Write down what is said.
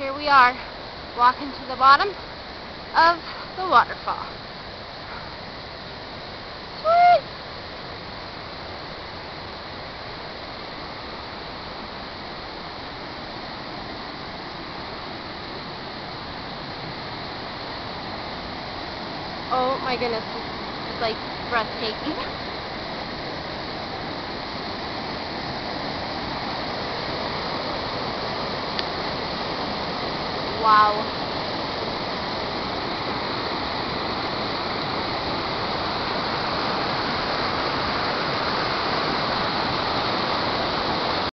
here we are, walking to the bottom of the waterfall. Sweet! Oh my goodness, this is like breathtaking. Wow.